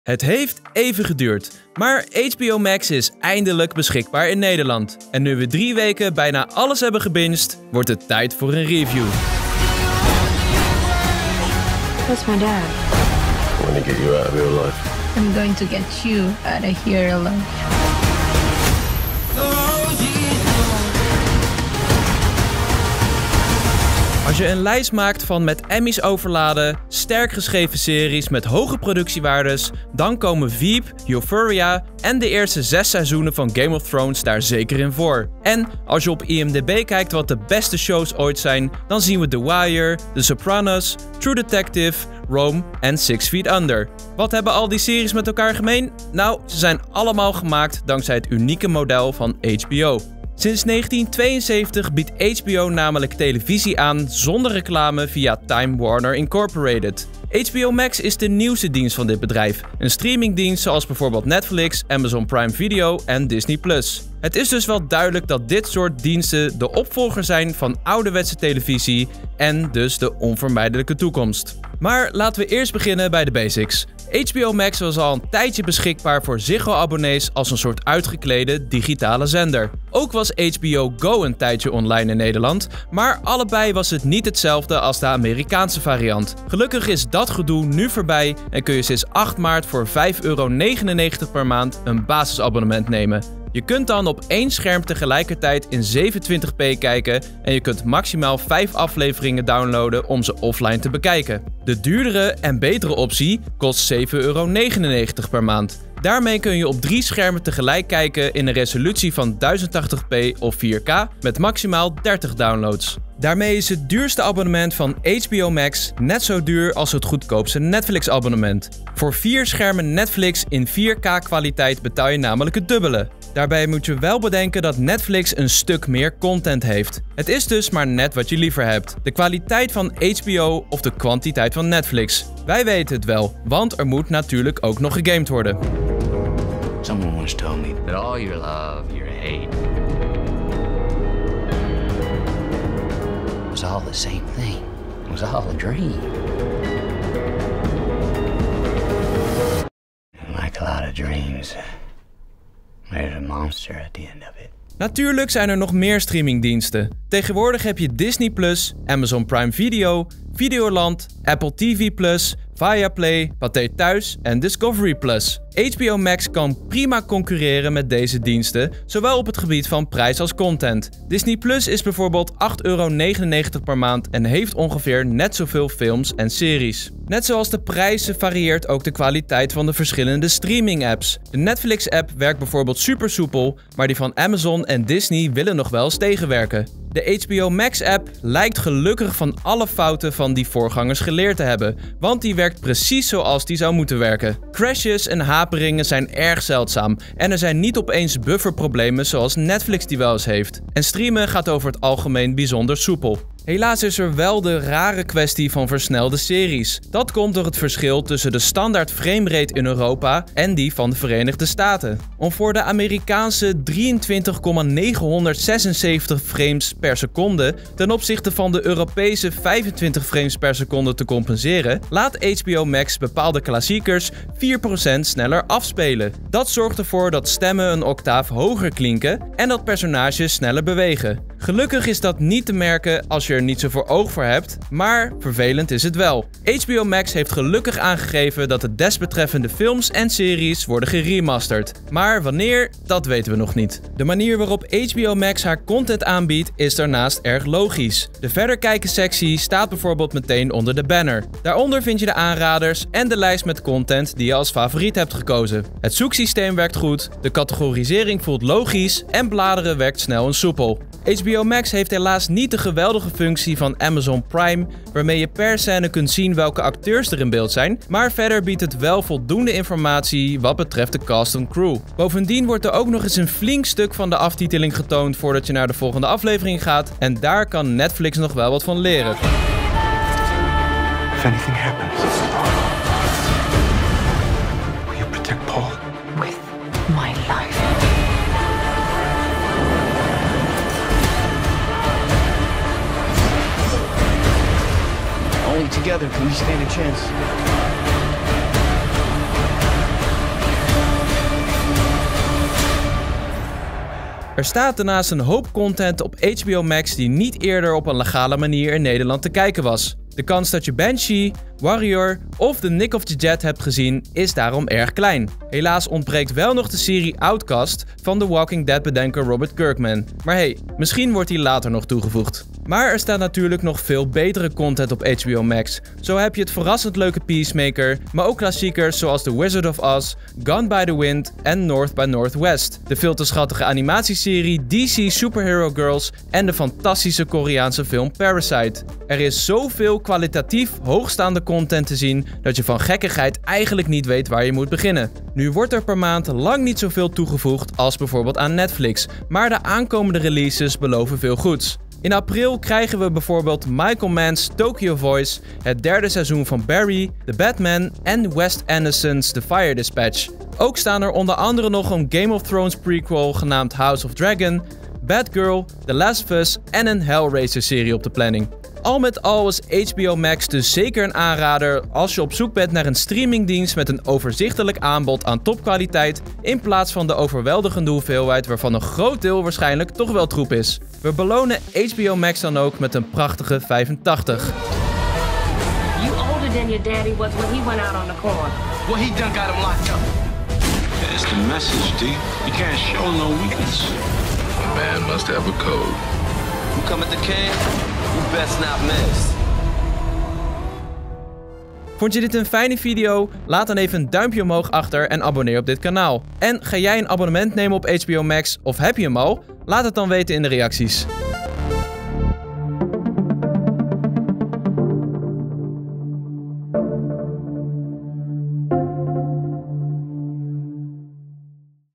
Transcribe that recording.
Het heeft even geduurd, maar HBO Max is eindelijk beschikbaar in Nederland. En nu we 3 weken bijna alles hebben gebinged, wordt het tijd voor een review. What's my dad? I'm gonna get you out of real life. I'm going to get you out of here alone. Als je een lijst maakt van met Emmys overladen, sterk geschreven series met hoge productiewaardes, dan komen Veep, Euphoria en de eerste 6 seizoenen van Game of Thrones daar zeker in voor. En als je op IMDb kijkt wat de beste shows ooit zijn, dan zien we The Wire, The Sopranos, True Detective, Rome en 6 Feet Under. Wat hebben al die series met elkaar gemeen? Nou, ze zijn allemaal gemaakt dankzij het unieke model van HBO. Sinds 1972 biedt HBO namelijk televisie aan zonder reclame via Time Warner Incorporated. HBO Max is de nieuwste dienst van dit bedrijf, een streamingdienst zoals bijvoorbeeld Netflix, Amazon Prime Video en Disney+. Het is dus wel duidelijk dat dit soort diensten de opvolger zijn van ouderwetse televisie en dus de onvermijdelijke toekomst. Maar laten we eerst beginnen bij de basics. HBO Max was al een tijdje beschikbaar voor Ziggo-abonnees als een soort uitgeklede digitale zender. Ook was HBO Go een tijdje online in Nederland, maar allebei was het niet hetzelfde als de Amerikaanse variant. Gelukkig is dat gedoe nu voorbij en kun je sinds 8 maart voor €5,99 per maand een basisabonnement nemen. Je kunt dan op 1 scherm tegelijkertijd in 720p kijken en je kunt maximaal 5 afleveringen downloaden om ze offline te bekijken. De duurdere en betere optie kost €7,99 per maand. Daarmee kun je op 3 schermen tegelijk kijken in een resolutie van 1080p of 4K met maximaal 30 downloads. Daarmee is het duurste abonnement van HBO Max net zo duur als het goedkoopste Netflix-abonnement. Voor 4 schermen Netflix in 4K kwaliteit betaal je namelijk het dubbele. Daarbij moet je wel bedenken dat Netflix een stuk meer content heeft. Het is dus maar net wat je liever hebt. De kwaliteit van HBO of de kwantiteit van Netflix. Wij weten het wel, want er moet natuurlijk ook nog gegamed worden. Someone once told me that all your love, your hate, was all the same thing. It was all a dream. And like a lot of dreams, there's a monster at the end of it. Natuurlijk zijn er nog meer streamingdiensten. Tegenwoordig heb je Disney+, Amazon Prime Video, Videoland, Apple TV+, Viaplay, Pathé Thuis en Discovery+. HBO Max kan prima concurreren met deze diensten, zowel op het gebied van prijs als content. Disney Plus is bijvoorbeeld €8,99 per maand en heeft ongeveer net zoveel films en series. Net zoals de prijzen varieert ook de kwaliteit van de verschillende streaming-apps. De Netflix-app werkt bijvoorbeeld super soepel, maar die van Amazon en Disney willen nog wel eens tegenwerken. De HBO Max-app lijkt gelukkig van alle fouten van die voorgangers geleerd te hebben, want die werkt precies zoals die zou moeten werken. Crashes en haperingen zijn erg zeldzaam en er zijn niet opeens bufferproblemen zoals Netflix die wel eens heeft. En streamen gaat over het algemeen bijzonder soepel. Helaas is er wel de rare kwestie van versnelde series. Dat komt door het verschil tussen de standaard framerate in Europa en die van de Verenigde Staten. Om voor de Amerikaanse 23,976 frames per seconde ten opzichte van de Europese 25 frames per seconde te compenseren, laat HBO Max bepaalde klassiekers 4% sneller afspelen. Dat zorgt ervoor dat stemmen een octaaf hoger klinken en dat personages sneller bewegen. Gelukkig is dat niet te merken als je er niet zo voor oog voor hebt, maar vervelend is het wel. HBO Max heeft gelukkig aangegeven dat de desbetreffende films en series worden geremasterd. Maar wanneer, dat weten we nog niet. De manier waarop HBO Max haar content aanbiedt is daarnaast erg logisch. De verder kijken sectie staat bijvoorbeeld meteen onder de banner. Daaronder vind je de aanraders en de lijst met content die je als favoriet hebt gekozen. Het zoeksysteem werkt goed, de categorisering voelt logisch en bladeren werkt snel en soepel. HBO Max heeft helaas niet de geweldige functie van Amazon Prime, waarmee je per scène kunt zien welke acteurs er in beeld zijn, maar verder biedt het wel voldoende informatie wat betreft de cast en crew. Bovendien wordt er ook nog eens een flink stuk van de aftiteling getoond voordat je naar de volgende aflevering gaat en daar kan Netflix nog wel wat van leren. If anything happens, will you protect Paul? With my life. Only together can we stand a chance. Er staat daarnaast een hoop content op HBO Max die niet eerder op een legale manier in Nederland te kijken was. De kans dat je Banshee, Warrior of The Nick of the Jet hebt gezien is daarom erg klein. Helaas ontbreekt wel nog de serie Outcast van The Walking Dead bedenker Robert Kirkman. Maar hey, misschien wordt die later nog toegevoegd. Maar er staat natuurlijk nog veel betere content op HBO Max. Zo heb je het verrassend leuke Peacemaker, maar ook klassiekers zoals The Wizard of Oz, Gone by the Wind en North by Northwest. De veel te schattige animatieserie DC Superhero Girls en de fantastische Koreaanse film Parasite. Er is zoveel kwalitatief hoogstaande content te zien dat je van gekkigheid eigenlijk niet weet waar je moet beginnen. Nu wordt er per maand lang niet zoveel toegevoegd als bijvoorbeeld aan Netflix, maar de aankomende releases beloven veel goeds. In april krijgen we bijvoorbeeld Michael Mann's Tokyo Voice, het derde seizoen van Barry, The Batman en Wes Anderson's The Fire Dispatch. Ook staan er onder andere nog een Game of Thrones prequel genaamd House of Dragon, Batgirl, The Last of Us en een Hellraiser serie op de planning. Al met al is HBO Max dus zeker een aanrader als je op zoek bent naar een streamingdienst met een overzichtelijk aanbod aan topkwaliteit in plaats van de overweldigende hoeveelheid waarvan een groot deel waarschijnlijk toch wel troep is. We belonen HBO Max dan ook met een prachtige 85. You older than your daddy was when he went out on the corn. Well, he done got him locked up. That's the message, D. You can't show no weakness. A man must have a code. You come at the king, you best not miss. Vond je dit een fijne video? Laat dan even een duimpje omhoog achter en abonneer op dit kanaal. En ga jij een abonnement nemen op HBO Max of heb je hem al? Laat het dan weten in de reacties.